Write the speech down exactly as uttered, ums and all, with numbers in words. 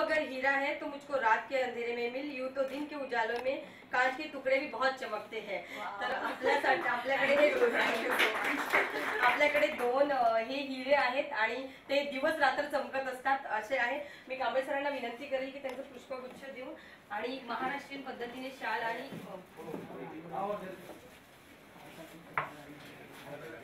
अगर हीरा है तो मुझको रात के अंधेरे में मिल, यूं तो दिन के उजालों में कांच के तुकडे भी बहुत चमकते हैं. तर आपल्यासाठी आपल्याकडे हे आपल्याकडे दोन हे हिरे आहेत आणि ते दिवस रात्र चमकत असतात असे आहे. मी कांबळे सरांना विनंती करेल की त्यांचं पुष्पगुच्छ देऊ आणि महाराष्ट्रीयन पद्धतीने शाल आणि